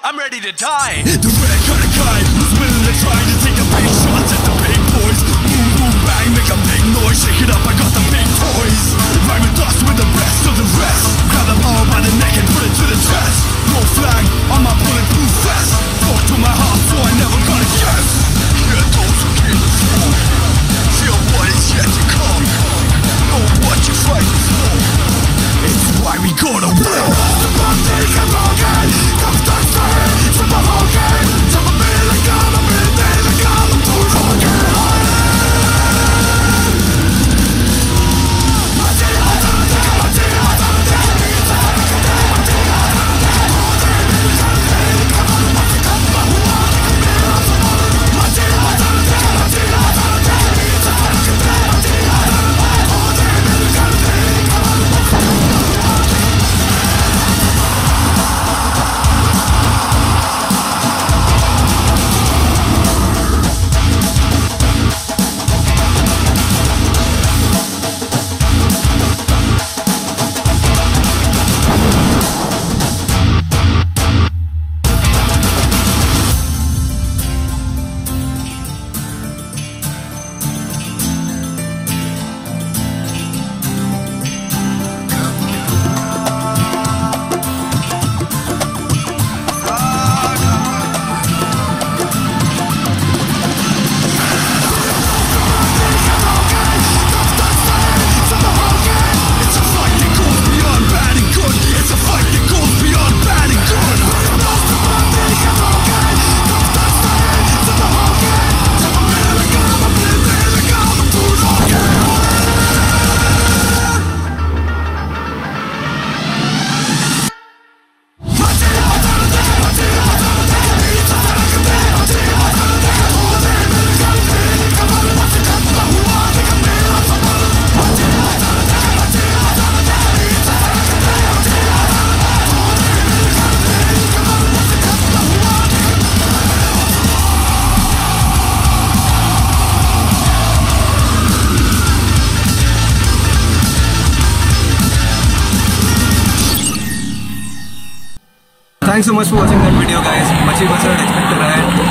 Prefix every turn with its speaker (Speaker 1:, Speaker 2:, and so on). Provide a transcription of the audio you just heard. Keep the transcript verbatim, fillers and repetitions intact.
Speaker 1: I'm ready to die.
Speaker 2: The red kind of guy who's willing to try to take the big shots at the big boys. Boom, boom, bang, make a big noise. Shake it up, I got the big toys. Rhyme with us with the best of the rest. Grab them all by the neck and put it to the chest. No flag on my bulletproof vest. Talk to my heart so I never gonna guess. Hear those who came before. Feel what is yet to come. Know what you're fighting for. It's why we go to war. The bomb take a broken. Come start firing. From the whole game. Tell me the gun, I'm in there. The gun, I'm too fucking
Speaker 3: Thanks so much for watching that video, guys. Much appreciated.